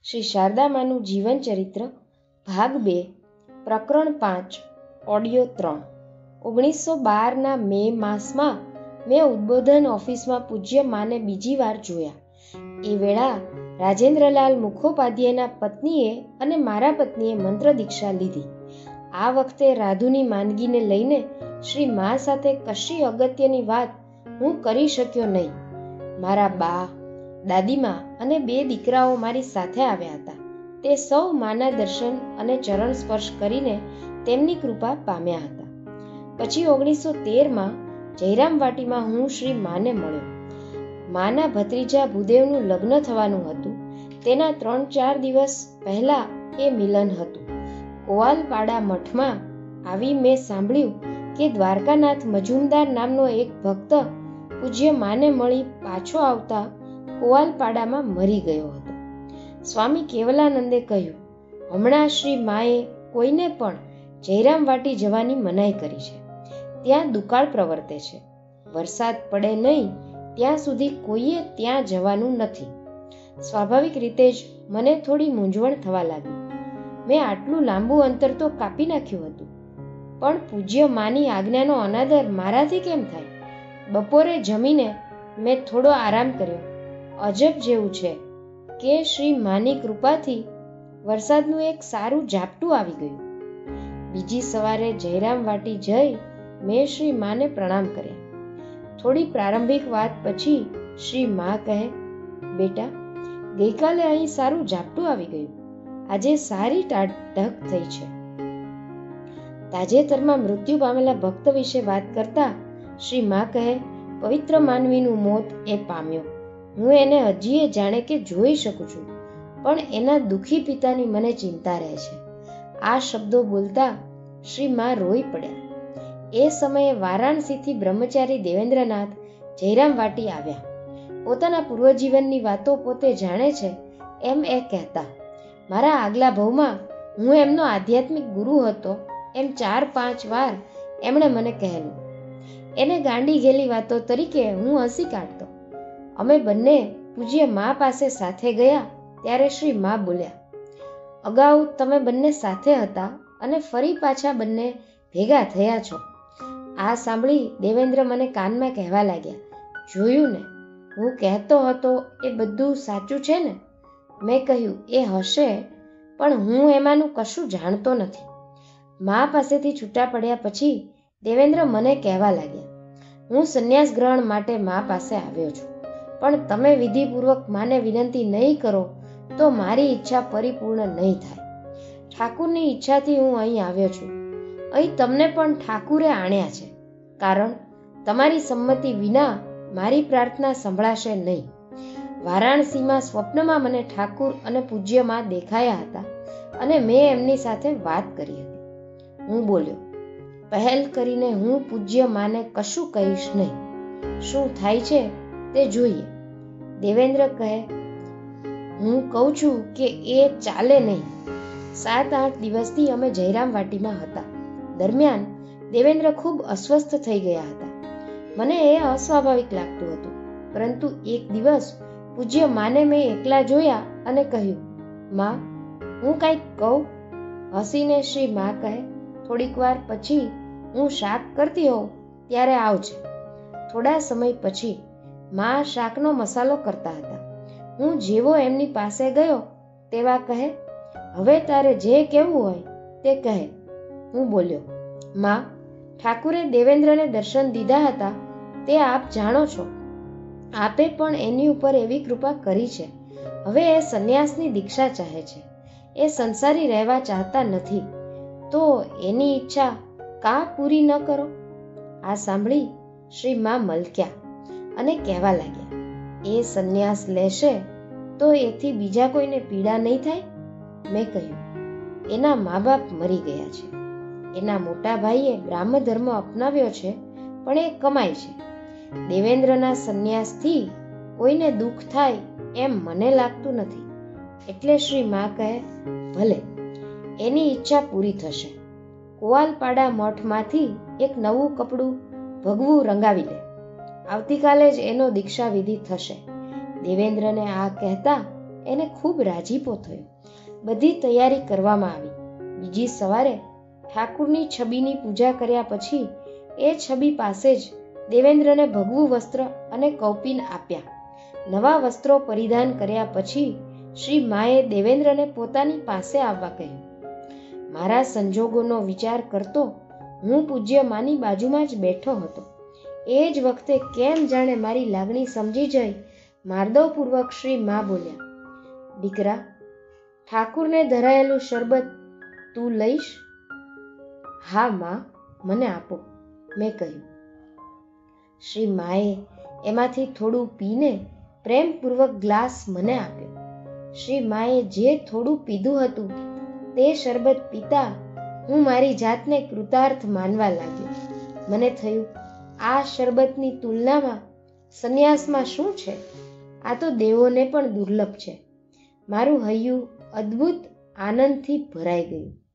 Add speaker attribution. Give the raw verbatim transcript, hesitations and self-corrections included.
Speaker 1: શ્રી શારદામાનું જીવન ચરિત્ર ભાગ બે પ્રકરણ પાંચ ઓડિયો ત્રણ. ઓગણીસો બારના મે માસમાં મેં ઉદ્બોધન ઓફિસમાં પૂજ્ય માને બીજી વાર જોયા. એ વેળા રાજેન્દ્રલાલ મુખોપાધ્યાયના પત્નીએ અને મારા પત્નીએ મંત્ર દીક્ષા લીધી. આ વખતે રાધુની માંદગીને લઈને શ્રી મા સાથે કશી અગત્યની વાત હું કરી શક્યો નહીં. મારા બા, દાદીમા અને બે દીકરાઓ મારી સાથે આવ્યા હતા. તે સૌ માના દર્શન અને ચરણ સ્પર્શ કરીને તેમની કૃપા પામ્યા હતા. પછી ઓગણીસો તેરમાં જયરામ વાટીમાં હું શ્રી માને મળ્યો. માના ભત્રીજા ભૂદેવનું લગ્ન થવાનું હતું. તેના ત્રણ ચાર દિવસ પહેલા એ મિલન હતું. કોવાલપાડા મઠમાં આવી મેં સાંભળ્યું કે દ્વારકાનાથ મજુમદાર નામનો એક ભક્ત પૂજ્ય માને મળી પાછો આવતા કોવાલપાડામાં મરી ગયો હતો. સ્વામી કેવલાનંદે કહ્યું, હમણાં શ્રી માએ કોઈને પણ જયરામ વાટી જવાની મનાઈ કરી છે. ત્યાં દુકાળ પ્રવર્તે છે. વરસાદ પડે નહીં ત્યાં સુધી કોઈએ ત્યાં જવાનું નથી. સ્વાભાવિક રીતે જ મને થોડી મૂંઝવણ થવા લાગી. મેં આટલું લાંબુ અંતર તો કાપી નાખ્યું હતું, પણ પૂજ્ય માની આજ્ઞાનો અનાદર મારાથી કેમ થાય? બપોરે જમીને મેં થોડો આરામ કર્યો. અજબ જેવું છે કે શ્રી માની કૃપાથી વરસાદનું એક સારું ઝાપટું આવી ગયું. બીજી સવારે જયરામ વાટી જઈ મેં શ્રી માને પ્રણામ કર્યા. થોડી પ્રારંભિક વાત પછી શ્રી મા કહે, બેટા, ગઈકાલે અહીં સારું ઝાપટું આવી ગયું. આજે સારી ટાઢક થઈ છે. તાજેતરમાં મૃત્યુ પામેલા ભક્ત વિશે વાત કરતા શ્રી મા કહે, પવિત્ર માનવીનું મોત એ પામ્યો. હું એને હજીએ જાણે કે જોઈ શકું છું, પણ એના દુઃખી પિતાની મને ચિંતા રહે છે. આ શબ્દો બોલતા શ્રી મા રોઈ પડ્યા. એ સમયે વારાણસીથી બ્રહ્મચારી દેવેન્દ્રનાથ જયરામ વાટી આવ્યા. પોતાના પૂર્વજીવનની વાતો પોતે જાણે છે એમ એ કહેતા, મારા આગલા ભવમાં હું એમનો આધ્યાત્મિક ગુરુ હતો એમ ચાર પાંચ વાર એમણે મને કહેલું. એને ગાંડી ગયેલી વાતો તરીકે હું હસી કાઢતો. અમે બંને પૂજ્ય મા પાસે સાથે ગયા ત્યારે શ્રી મા બોલ્યા, અગાઉ તમે બંને સાથે હતા અને ફરી પાછા બંને ભેગા થયા છો. આ સાંભળી દેવેન્દ્ર મને કાનમાં કહેવા લાગ્યા, જોયું ને, હું કહેતો હતો એ બધું સાચું છે ને? મેં કહ્યું, એ હશે, પણ હું એમાંનું કશું જાણતો નથી. મા પાસેથી છૂટા પડ્યા પછી દેવેન્દ્ર મને કહેવા લાગ્યા, હું સંન્યાસ ગ્રહણ માટે મા પાસે આવ્યો છું, પણ તમે વિધિપૂર્વક માને વિનંતી નહીં કરો તો મારી ઈચ્છા પરિપૂર્ણ નહીં થાય. ઠાકુરની ઈચ્છાથી હું અહીં આવ્યો છું. અહીં તમને પણ ઠાકુરે આણ્યા છે, કારણ તમારી સંમતિ વિના મારી પ્રાર્થના સંભળાશે નહીં. વારાણસીમાં સ્વપ્નમાં મને ઠાકુર અને પૂજ્યમાં દેખાયા હતા અને મેં એમની સાથે વાત કરી હતી. હું બોલ્યો, પહેલ કરીને હું પૂજ્ય માને કશું કહીશ નહીં. શું થાય છે તે જોઈએ. દેવેન્દ્ર કહે, હું કહું છું કે એ ચાલે નહીં. સાત આઠ દિવસથી અમે જયરામ વાટીમાં હતા. દરમિયાન દેવેન્દ્ર ખૂબ અસ્વસ્થ થઈ ગયા હતા. મને એ અસ્વાભાવિક લાગતું હતું, પરંતુ એક દિવસ પૂજ્ય માને મેં એકલા જોયા અને કહ્યું, મા, હું કંઈક કહું? હસીને શ્રી મા કહે, થોડીક વાર પછી હું શાક કરતી હોઉં ત્યારે આવજે. થોડા સમય પછી મા શાકનો મસાલો કરતા હતા. હું જેવો એમની પાસે ગયો તેવા કહે, હવે તારે જે કહેવું હોય તે કહે. હું બોલ્યો, મા, ઠાકુરે દેવેન્દ્રને દર્શન દીધા હતા તે આપ જાણો છો. આપે પણ એની ઉપર એવી કૃપા કરી છે. હવે એ સંન્યાસની દીક્ષા ચાહે છે. એ સંસારી રહેવા ચાહતા નથી, તો એની ઈચ્છા કા પૂરી ન કરો? આ સાંભળી શ્રી મા મલક્યા અને કહેવા લાગ્યા, એ સંન્યાસ લેશે તો એથી બીજા કોઈને પીડા નહીં થાય? મેં કહ્યું, એના મા બાપ મરી ગયા છે. એના મોટા ભાઈએ બ્રાહ્મ ધર્મ અપનાવ્યો છે, પણ એ કમાય છે. દેવેન્દ્રના સંન્યાસથી કોઈને દુઃખ થાય એમ મને લાગતું નથી. એટલે શ્રી મા કહે, ભલે, એની ઈચ્છા પૂરી થશે. કોવાલપાડા મઠમાંથી એક નવું કપડું ભગવું રંગાવી લે. આવતીકાલે જ એનો દીક્ષા વિધિ થશે. દેવેન્દ્રને આ કહેતા એને ખૂબ રાજીપો થયો. બધી તૈયારી કરવામાં આવી. બીજી સવારે ઠાકુરની છબીની પૂજા કર્યા પછી એ છબી પાસે જ દેવેન્દ્રને ભગવું વસ્ત્ર અને કૌપીન આપ્યા. નવા વસ્ત્રો પરિધાન કર્યા પછી શ્રી માએ દેવેન્દ્રને પોતાની પાસે આવવા કહ્યું. મારા સંજોગોનો વિચાર કરતો હું પૂજ્ય માની બાજુમાં જ બેઠો હતો. એ જ વખતે કેમ જાણે મારી લાગણી સમજી જઈ માર્દવપૂર્વક શ્રી મા બોલ્યા, દીકરા, ઠાકુરને ધરાયેલું શરબત તું લઈશ? હા મા, મને આપો, મેં કહ્યું. શ્રી માએ એમાંથી થોડું પીને પ્રેમપૂર્વક ગ્લાસ મને આપ્યો. શ્રી માએ જે થોડું પીધું હતું તે શરબત પીતા હું મારી જાતને કૃતાર્થ માનવા લાગ્યો. મને થયું, આ શરબતની તુલનામાં સંન્યાસમાં શું છે? આ તો દેવોને પણ દુર્લભ છે. મારું હૈયું અદ્ભુત આનંદથી ભરાઈ ગયું.